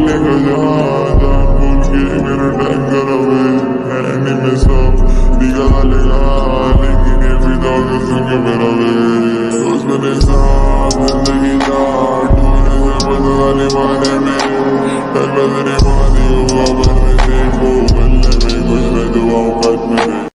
का जहां जान भूल के मेरा टाइम करावे एंड में सब दिखा लेगा लेकिन ये फिदा कर सके मेरा वे दोस्त बने साथ जिंदगी जा ढूंढने से बदला निभाने में